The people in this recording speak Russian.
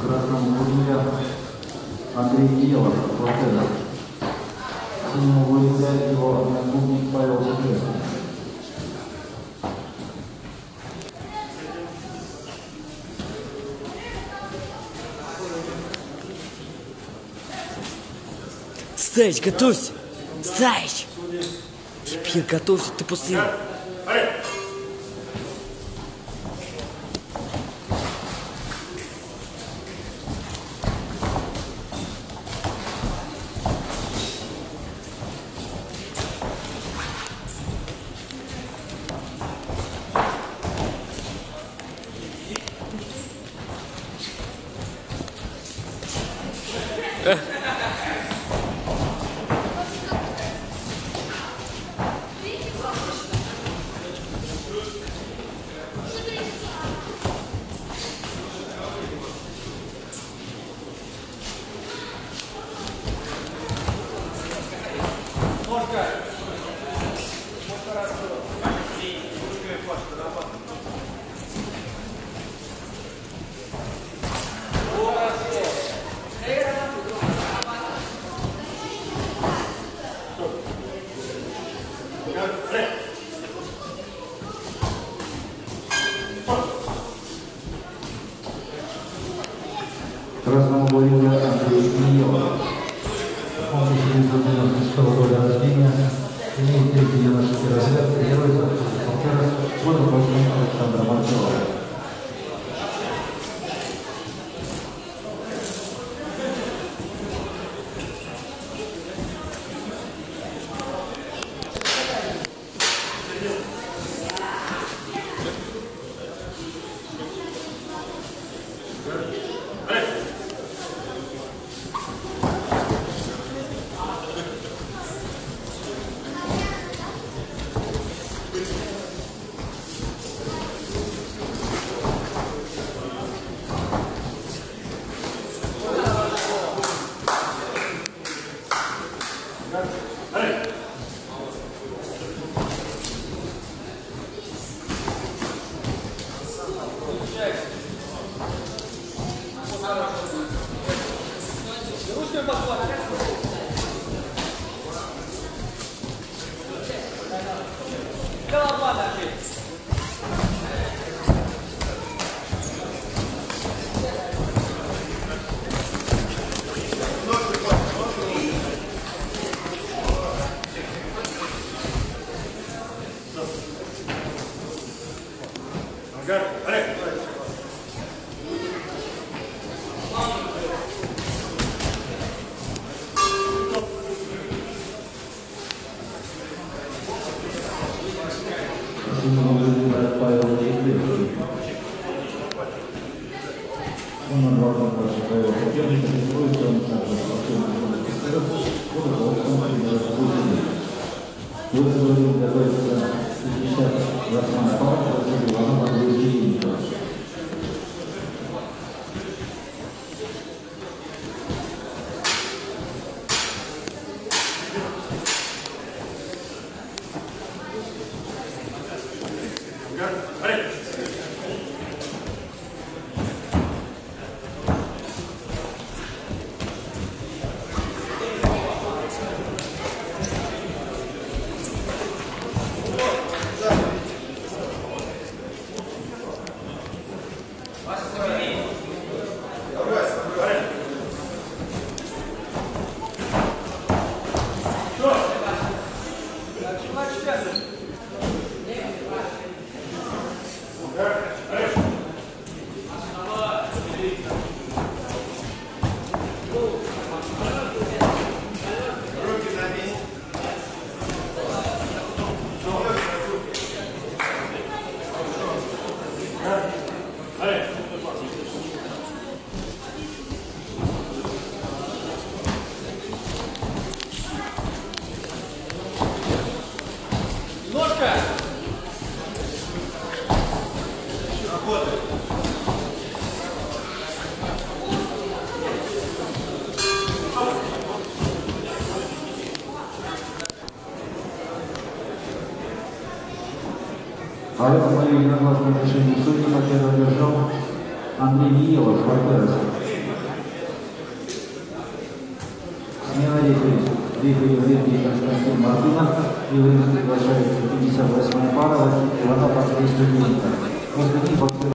красного бурья Андрей Елов, Латена. Синему бурья его одногруппник Павел Сергеев. Стаич, готовься! Стаич! Теперь готовься, ты после... Красному бурья Андрей Елов. Он 1996 года рождения, имеет 391 разряд, тренируется в года после Александра Марчева. А это мои единогласные решения судьи победу одержал Андрей Елов, Вартерес. Смена рефери. Рефери Вредный Константин Мартынов. И в ринг приглашается 58-я пара Василий Иванов от 200 После них боксер